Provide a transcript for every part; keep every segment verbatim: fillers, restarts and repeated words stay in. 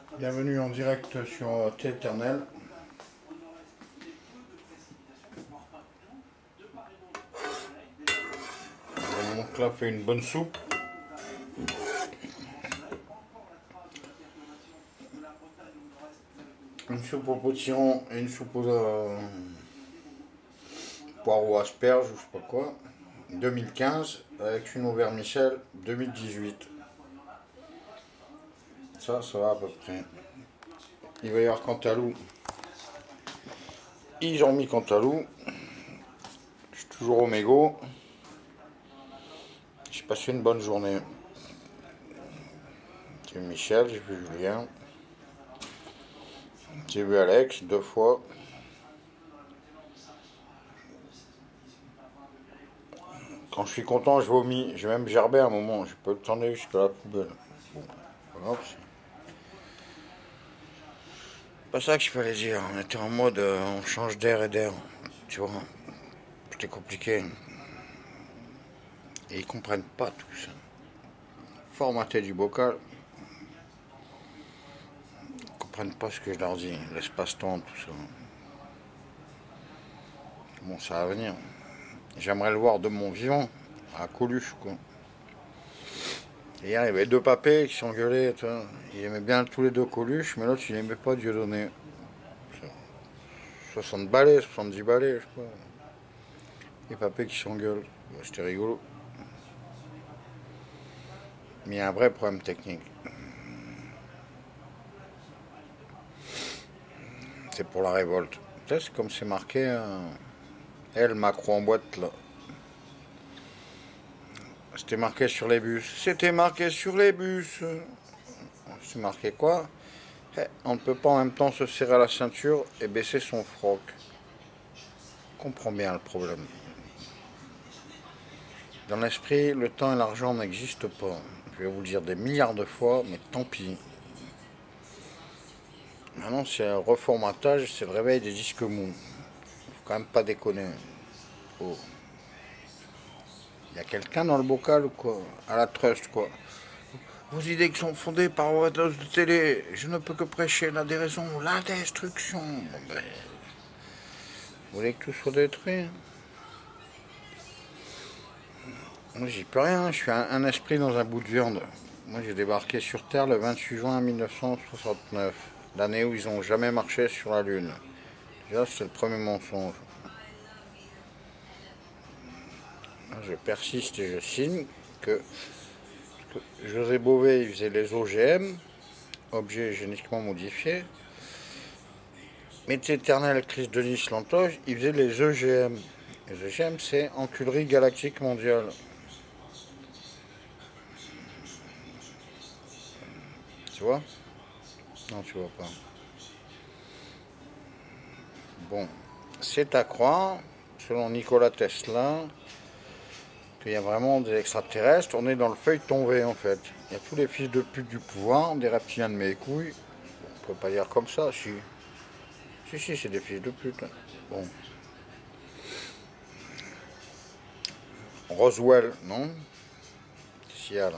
Bienvenue en direct sur T-Éternel. Donc là, fait une bonne soupe. Une soupe au potiron et une soupe aux euh, poireaux asperges ou je sais pas quoi. deux mille quinze avec une au vermicelle deux mille dix-huit. Ça, ça va à peu près. Il va y avoir Cantalou. Ils ont mis Cantalou. Je suis toujours au mégot. J'ai passé une bonne journée. J'ai vu Michel, j'ai vu Julien. J'ai vu Alex deux fois. Quand je suis content, je vomis. J'ai même gerbé à un moment. J'ai pas eu le temps d'aller jusqu'à la poubelle. Bon, voilà. C'est pas ça qu'il fallait dire. On était en mode euh, on change d'air et d'air. Tu vois, c'était compliqué. Et ils comprennent pas tout ça. Formater du bocal. Ils comprennent pas ce que je leur dis. L'espace-temps, tout ça. Bon, ça va venir. J'aimerais le voir de mon vivant. À Coluche, quoi. Et hier, il y avait deux papés qui s'engueulaient. Ils aimaient bien tous les deux Coluche, mais l'autre, il n'aimait pas Dieudonné. soixante balais, soixante-dix balais, je sais pas. Les papés qui s'engueulent. C'était rigolo. Mais il y a un vrai problème technique. C'est pour la révolte. C'est comme c'est marqué, hein. Elle, Macron en boîte, là. C'était marqué sur les bus. C'était marqué sur les bus. C'est marqué quoi? On ne peut pas en même temps se serrer à la ceinture et baisser son froc. On comprend bien le problème. Dans l'esprit, le temps et l'argent n'existent pas. Je vais vous le dire des milliards de fois, mais tant pis. Maintenant, c'est un reformatage, c'est le réveil des disques mous. Faut quand même pas déconner. Oh. Il y a quelqu'un dans le bocal ou quoi? À la trust, quoi. Vos idées qui sont fondées par vos doses de télé, je ne peux que prêcher la déraison, la destruction. Bon ben, vous voulez que tout soit détruit? Moi, j'y peux rien, je suis un, un esprit dans un bout de viande. Moi, j'ai débarqué sur Terre le vingt-huit juin mille neuf cent soixante-neuf, l'année où ils n'ont jamais marché sur la Lune. Déjà, c'est le premier mensonge. Je persiste et je signe que, que José Bové il faisait les O G M, objets génétiquement modifiés. Mais éternel Chris Denis Lantoge, il faisait les E G M. Les E G M, c'est enculerie galactique mondiale. Tu vois? Non, tu vois pas. Bon, c'est à croire, selon Nikola Tesla, qu'il y a vraiment des extraterrestres. On est dans le feuilleton V en fait. Il y a tous les fils de pute du pouvoir, des reptiliens de mes couilles. On peut pas dire comme ça, si. Si, si, c'est des fils de pute. Bon. Roswell, non? Seattle.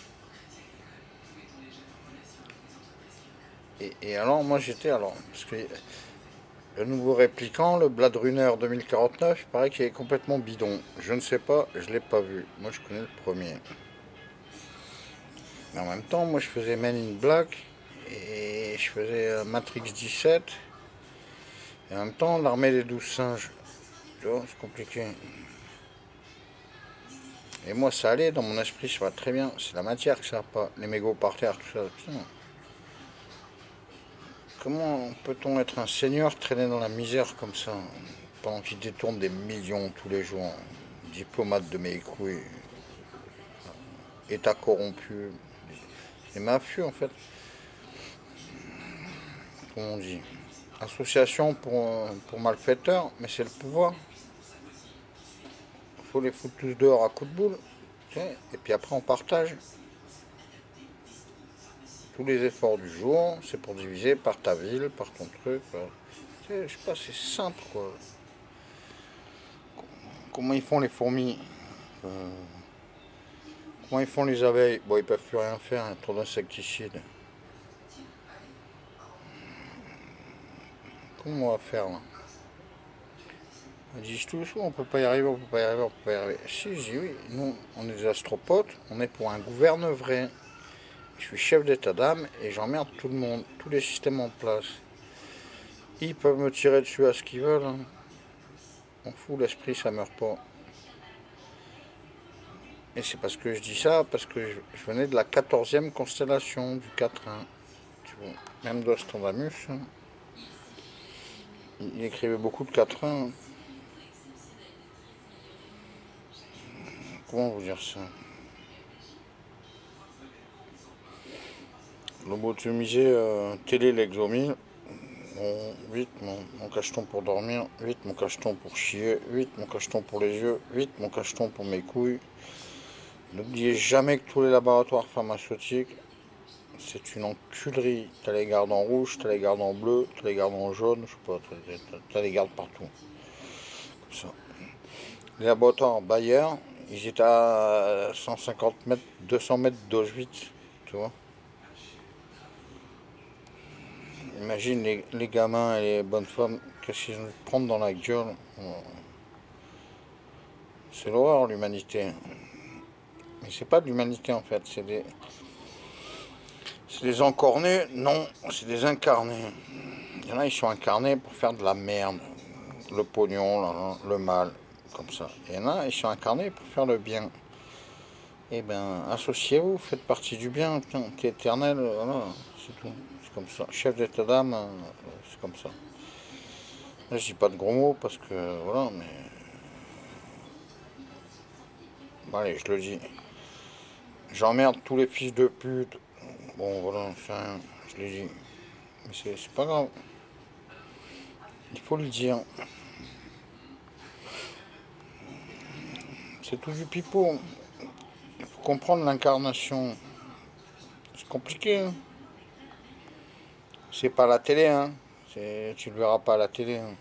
Et, et alors, moi j'étais alors. Parce que le nouveau répliquant, le Blade Runner deux mille quarante-neuf, il paraît qu'il est complètement bidon. Je ne sais pas, je l'ai pas vu. Moi je connais le premier. Mais en même temps, moi je faisais Men in Black et je faisais Matrix dix-sept. Et en même temps, l'armée des douze singes. Tu vois, c'est compliqué. Et moi ça allait, dans mon esprit ça va très bien. C'est la matière que ça va pas. Les mégots par terre, tout ça. Putain. Comment peut-on être un seigneur traîné dans la misère comme ça, pendant qu'il détourne des millions tous les jours? Diplomate de mes couilles, État corrompu, les mafieux en fait. Comment on dit? Association pour, pour malfaiteurs, mais c'est le pouvoir. Il faut les foutre tous dehors à coups de boule. Et puis après on partage. Tous les efforts du jour, c'est pour diviser par ta ville, par ton truc. Je sais pas, c'est simple quoi. Comment ils font les fourmis? euh, Comment ils font les abeilles? Bon, ils peuvent plus rien faire, hein, trop d'insecticides. Comment on va faire là? Ils disent tous, on peut pas y arriver, on peut pas y arriver, on peut pas y arriver. Si, je dis oui, nous, on est des astropotes, on est pour un gouverne vrai. Je suis chef d'état d'âme et j'emmerde tout le monde, tous les systèmes en place. Ils peuvent me tirer dessus à ce qu'ils veulent. Hein. On fout, l'esprit, ça meurt pas. Et c'est parce que je dis ça, parce que je, je venais de la quatorzième constellation, du quatre un. Tu vois, même Nostradamus, hein, il écrivait beaucoup de quatre un. Comment vous dire ça? Lobotomisé, euh, télé l'exomile. Bon, huit, mon, mon cacheton pour dormir. huit, mon cacheton pour chier. huit, mon cacheton pour les yeux. huit, mon cacheton pour mes couilles. N'oubliez jamais que tous les laboratoires pharmaceutiques, c'est une enculerie. T'as les gardes en rouge, t'as les gardes en bleu, t'as les gardes en jaune, je sais pas, t'as les gardes partout. Comme ça. Les laboratoires Bayer, ils étaient à cent cinquante mètres, deux cents mètres d'Auschwitz, tu vois. Imagine les, les gamins et les bonnes femmes, qu'est-ce qu'ils vont prendre dans la gueule. C'est l'horreur, l'humanité. Mais c'est pas de l'humanité en fait, c'est des. C'est des encornés, non, c'est des incarnés. Il y en a, ils sont incarnés pour faire de la merde. Le pognon, le mal, comme ça. Il y en a, ils sont incarnés pour faire le bien. Eh ben, associez-vous, faites partie du bien, t'es éternel, voilà, c'est tout. C'est comme ça. Chef d'état d'âme, c'est comme ça. Là, je dis pas de gros mots parce que, voilà, mais... Bon, allez, je le dis. J'emmerde tous les fils de pute. Bon, voilà, je l'ai dit. Mais c'est pas grave. Il faut le dire. C'est tout du pipeau. Il faut comprendre l'incarnation. C'est compliqué. Hein. C'est pas la télé, hein. Tu le verras pas à la télé. Hein.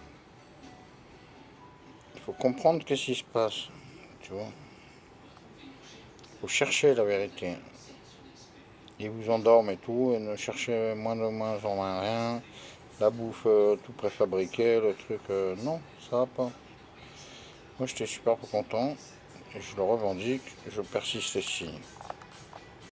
Il faut comprendre qu'est-ce qui se passe. Tu vois. Il faut chercher la vérité. Ils vous endorment et tout, et ne cherchez moins de moins en moins rien. La bouffe euh, tout préfabriqué, le truc, euh, non, ça va pas. Moi j'étais super content, et je le revendique, je persiste ici.